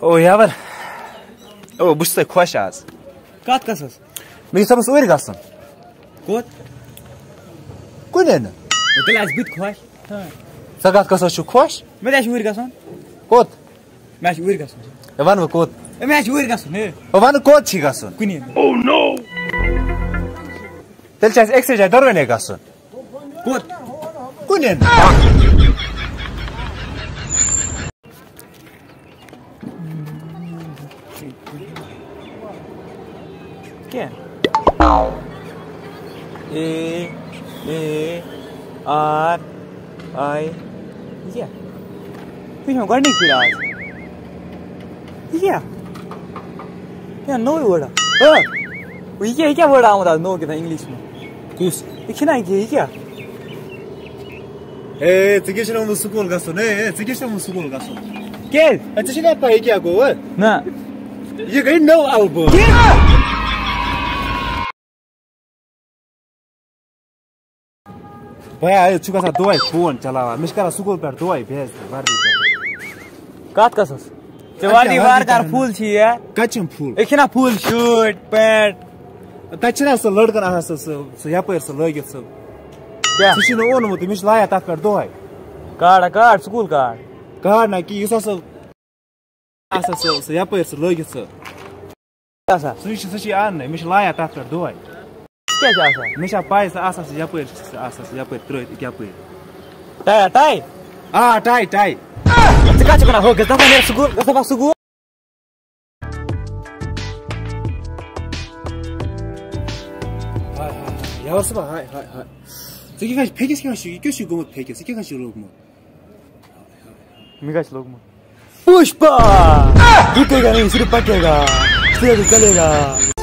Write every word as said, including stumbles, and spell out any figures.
O yavur. O bu şey xoş az. Kat kasas. Mes sabas oir gasan. Kot. Kunen. Otel az bit xoş. Ha. Sagat kasas şu xoş. Medaş oir gasan. Kot. Medaş oir gasan. Evan mı kot? Medaş oir gasan. Ne? Evan kot çi gasan. Kunen. Oh no. Tel chas exercise dorvene gasan. Kot. Kunen. क्या ए A R आई क्या कुछ हम करने की राज क्या क्या no word हाँ वो ये क्या वर्ड आऊँ नो क्या था इंग्लिश में Kus. इतना ये क्या Eh, tigişine mu sukul gasan. Eh, tigişine mu sukul gasan. क्या Tigişine pa iki ago. ना ये गई no album. क्या भैया आयो चुका सा दवाई फोन चलावा मिस्कारा सुकुल पर दवाई भेज दे वार्दी काट कसस चवाली वार कार फूल छी है कचम फूल इखना फूल शर्ट पैंट तचना स लड़कन आहा स स यापर स लगित स क्या सुशिनो ओन मत मिस लाया ता पर दवाई कार्ड कार्ड स्कूल कार्ड कार ना की युसा स आसा स स यापर स लगित स ऐसा सुशि सुशि आन मिस लाया ता पर दवाई क्या ऐसा मिस पाई स आसा स यापर स आसा स यापर त्रोय यापर टाई टाई आ टाई टाई चका चका हो गया था मेरे स्कूल कैसा स्कूल हाय हाय यावर स हाय हाय हाय Siki kaç peki siki kaç iki şu gumut peki siki kaç logo mu? मिगाच लोग पुष्पा जीतेगा नहीं सिर्फ पकेगा सिर्फ चलेगा